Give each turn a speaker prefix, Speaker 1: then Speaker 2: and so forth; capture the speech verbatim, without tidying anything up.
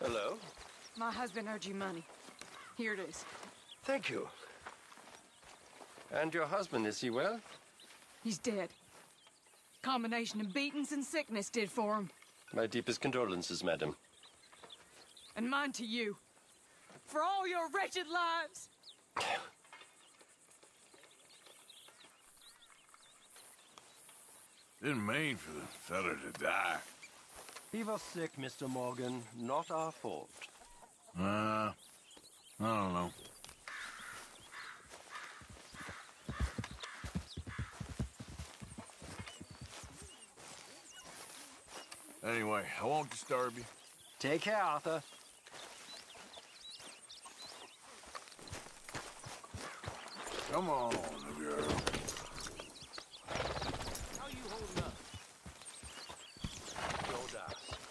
Speaker 1: Hello.
Speaker 2: My husband owed you money. Here it is.
Speaker 1: Thank you. And your husband, is he well?
Speaker 2: He's dead. Combination of beatings and sickness did for him.
Speaker 1: My deepest condolences, madam.
Speaker 2: And mine to you. For all your wretched lives.
Speaker 3: Didn't mean for the fella to die.
Speaker 1: He was sick, Mister Morgan. Not our fault.
Speaker 3: Uh, I don't know. Anyway, I won't disturb you.
Speaker 1: Take care, Arthur.
Speaker 3: Come on, girl.
Speaker 1: How you holding up? Gold ass.